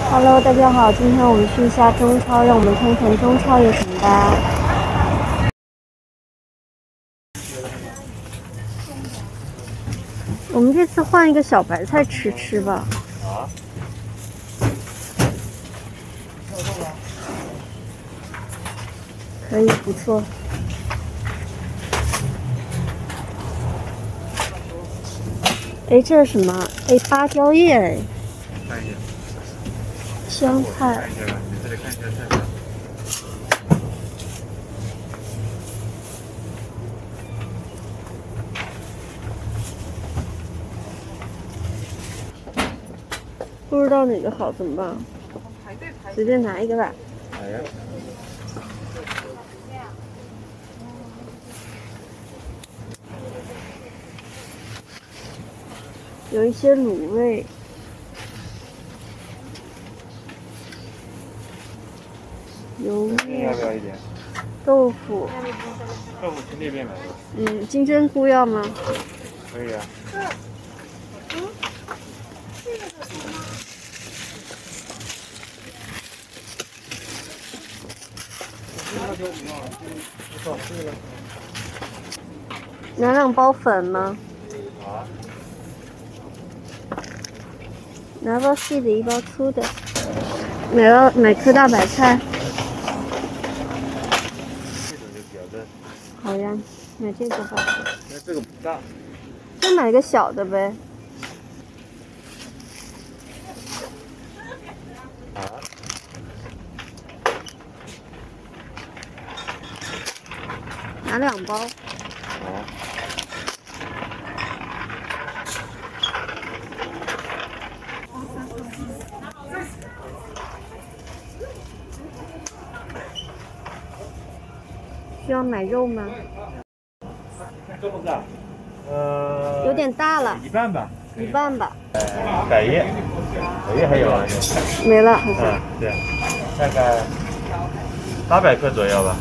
Hello，大家好，今天我们去一下中超，让我们看看中超有什么吧。我们这次换一个小白菜吃吧。 啊？ 可以，不错。哎，这是什么？哎，芭蕉叶哎。 看一眼。 香菜。 看一下吧，你这里看一下菜单。 不知道哪个好怎么办？随便拿一个吧。 好呀。 有一些卤味，油面， 要不要一点？ 豆腐。 豆腐去那边买的。 金针菇要吗？ 可以啊。 拿2包粉吗？ 啊。 拿包细的，1包粗的。买颗大白菜。 这种就比较嫩。 好呀，买这个吧。 那这个不大。 就买个小的呗。 啊？ 拿2包。 好。 需要买肉吗？ 这不大。 有点大了。 一半吧。 一半吧。 百叶还有啊？ 没了，好像。 对，大概800克左右吧。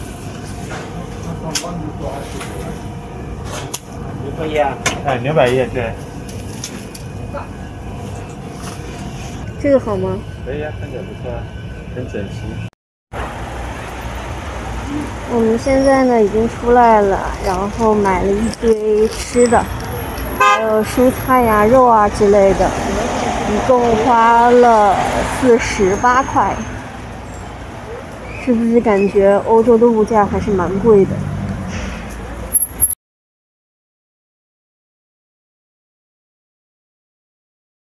牛百叶啊？哎，牛百叶对。 这个好吗？ 可以啊，看起来不错啊，很整齐。 我们现在呢已经出来了，然后买了一堆吃的，还有蔬菜呀、肉啊之类的，一共花了48块。是不是感觉欧洲的物价还是蛮贵的？